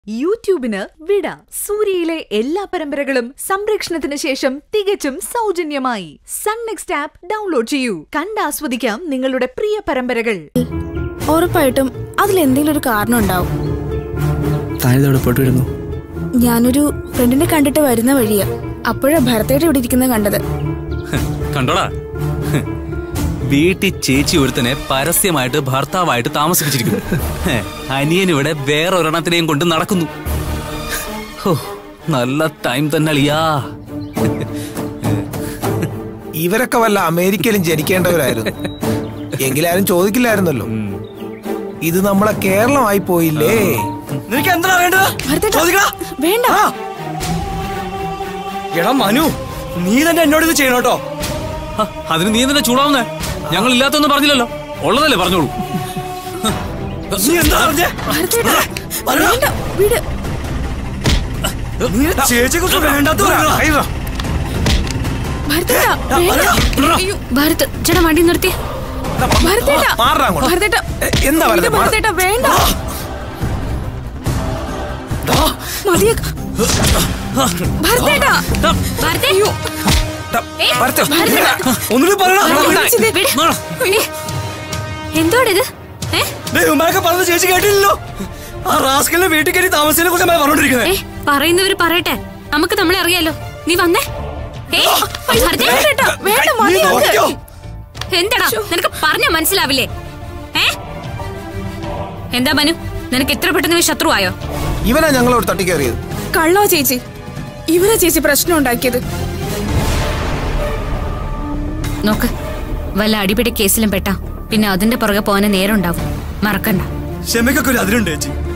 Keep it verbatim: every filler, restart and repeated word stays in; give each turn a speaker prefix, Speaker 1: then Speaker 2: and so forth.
Speaker 1: യൂട്യൂബിന് വിട. സൂര്യയിലെ എല്ലാ പരമ്പരകളും സംരക്ഷണത്തിന് ശേഷം തികച്ചും സൗജന്യമായി സൺ നെക്സ്റ്റ് ആപ്പ് ഡൗൺലോഡ് ചെയ്യൂ. കണ്ടാസ്വദിക്കാം നിങ്ങളുടെ പ്രിയ പരമ്പരകൾ.
Speaker 2: ഉറപ്പായിട്ടും അതിലെന്തെങ്കിലും ഒരു കാരണം ഉണ്ടാവും. ഞാനൊരു ഫ്രണ്ടിനെ കണ്ടിട്ട് വരുന്ന വഴിയാ. അപ്പോഴാ ഭരതേട്ട ഇവിടെ ഇരിക്കുന്നത് കണ്ടത്.
Speaker 3: കണ്ടോടാ, വീട്ടിൽ ചേച്ചി ഒരുത്തനെ പരസ്യമായിട്ട് ഭർത്താവായിട്ട് താമസിപ്പിച്ചിരിക്കുന്നു. അനിയനിവിടെ വേറൊരെണ്ണത്തിനെയും കൊണ്ട് നടക്കുന്നു. നല്ല ടൈം തന്നെ അളിയാ.
Speaker 4: ഇവരൊക്കെ വല്ല അമേരിക്കയിലും ജനിക്കേണ്ടവരായിരുന്നു. എങ്കിലാരും ചോദിക്കില്ലായിരുന്നല്ലോ. ഇത് നമ്മളെ കേരളമായി പോയില്ലേ.
Speaker 5: നിനക്ക് എന്താ വേണ്ടത്?
Speaker 2: വേണ്ട.
Speaker 5: എടാ മനു, നീ തന്നെ എന്നോട് ഇത് ചെയ്യണോട്ടോ.
Speaker 3: അതിന് നീ തന്നെ ചൂടാവുന്നേ? ഞങ്ങൾ ഇല്ലാത്തൊന്നും പറഞ്ഞില്ലല്ലോ, ഉള്ളതല്ലേ പറഞ്ഞോളൂ.
Speaker 5: നീ എന്താ പറഞ്ഞേ? ചേച്ചിയെ കുറിച്ച് വേണ്ടാത്ത
Speaker 2: ഭരത് ചേട്ടാ വണ്ടി നിർത്തി.
Speaker 4: എന്താ
Speaker 2: വേണ്ട.
Speaker 6: എന്തോടിത്?
Speaker 5: പറഞ്ഞ ചേച്ചി കേട്ടില്ലല്ലോ. ആ റാസ്കലിനെ വീട്ടിൽ കയറി താമസിച്ചതിനെ കുറിച്ച് പറഞ്ഞോണ്ടിരിക്കുന്നത്.
Speaker 6: പറയുന്നവര് പറയട്ടെ, നമുക്ക് നമ്മളെ അറിയാലോ. നീ വന്നേ. എന്താടാ നിനക്ക് പറഞ്ഞ മനസ്സിലാവില്ലേ? എന്താ മനു, നിനക്ക് എത്ര പെട്ടെന്ന് ശത്രുവായോ?
Speaker 4: ഇവനാ ഞങ്ങളോട് തട്ടിക്കേറിയത്.
Speaker 2: കള്ളോ ചേച്ചി, ഇവരാ ചേച്ചി പ്രശ്നം ഉണ്ടാക്കിയത്.
Speaker 6: നോക്ക്, വല്ല അടിപിടി കേസിലും പെട്ടാ പിന്നെ അതിന്റെ പുറകെ പോകാൻ നേരം ഉണ്ടാവും. മറക്കണ്ട.
Speaker 5: ക്ഷമയ്ക്കൊക്കെ ഒരു അതിലുണ്ട് ചേച്ചി.